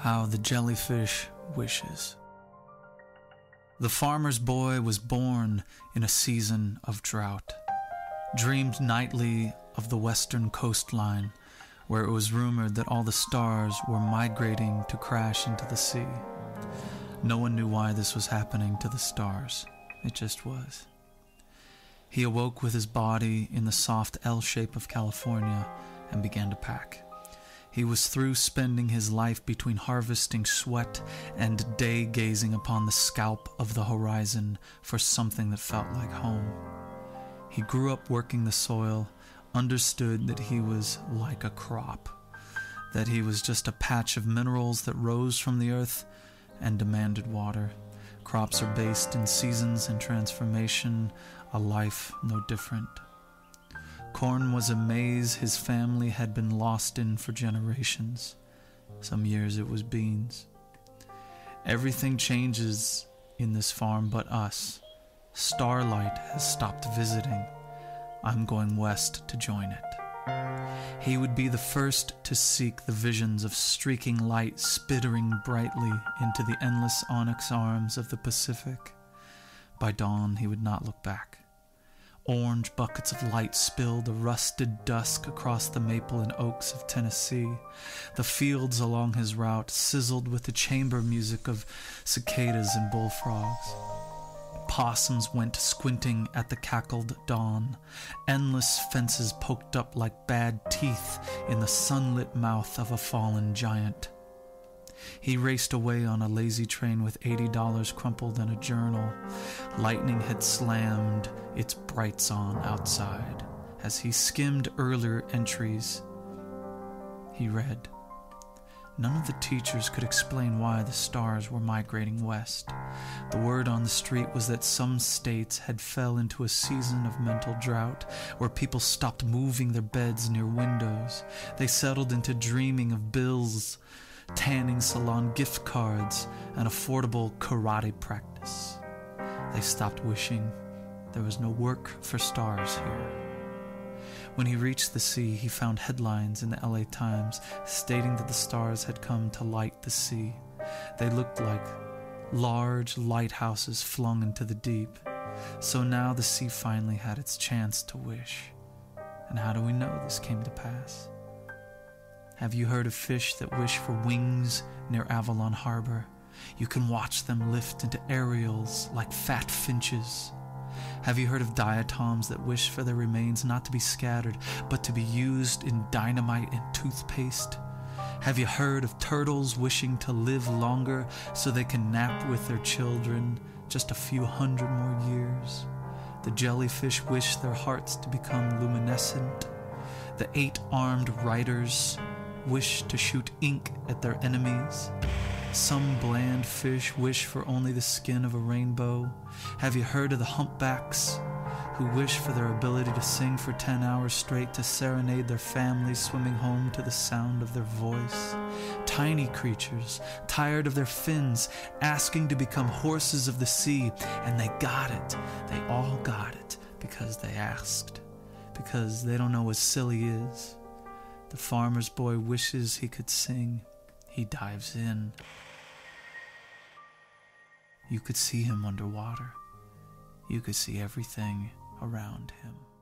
How the Jellyfish Wishes. The farmer's boy was born in a season of drought, dreamed nightly of the western coastline, where it was rumored that all the stars were migrating to crash into the sea. No one knew why this was happening to the stars. It just was. He awoke with his body in the soft L shape of California and began to pack. He was through spending his life between harvesting sweat and day gazing upon the scalp of the horizon for something that felt like home. He grew up working the soil, understood that he was like a crop, that he was just a patch of minerals that rose from the earth and demanded water. Crops are based in seasons and transformation, a life no different. Corn was a maze his family had been lost in for generations. Some years it was beans. Everything changes in this farm but us. Starlight has stopped visiting. I'm going west to join it. He would be the first to seek the visions of streaking light spittering brightly into the endless onyx arms of the Pacific. By dawn he would not look back. Orange buckets of light spilled a rusted dusk across the maple and oaks of Tennessee. The fields along his route sizzled with the chamber music of cicadas and bullfrogs. Possums went squinting at the cackled dawn. Endless fences poked up like bad teeth in the sunlit mouth of a fallen giant. He raced away on a lazy train with $80 crumpled in a journal. Lightning had slammed its brights on outside. As he skimmed earlier entries, he read. None of the teachers could explain why the stars were migrating west. The word on the street was that some states had fell into a season of mental drought, where people stopped moving their beds near windows. They settled into dreaming of bills, tanning salon gift cards, and affordable karate practice. They stopped wishing. There was no work for stars here. When he reached the sea, he found headlines in the LA Times stating that the stars had come to light the sea. They looked like large lighthouses flung into the deep. So now the sea finally had its chance to wish. And how do we know this came to pass? Have you heard of fish that wish for wings near Avalon Harbor? You can watch them lift into aerials like fat finches. Have you heard of diatoms that wish for their remains not to be scattered, but to be used in dynamite and toothpaste? Have you heard of turtles wishing to live longer so they can nap with their children just a few hundred more years? The jellyfish wish their hearts to become luminescent. The 8-armed riders wish to shoot ink at their enemies. Some bland fish wish for only the skin of a rainbow. Have you heard of the humpbacks who wish for their ability to sing for 10 hours straight to serenade their families swimming home to the sound of their voice? Tiny creatures, tired of their fins, asking to become horses of the sea, and they got it. They all got it because they asked, because they don't know what silly is. The farmer's boy wishes he could sing. He dives in. You could see him underwater. You could see everything around him.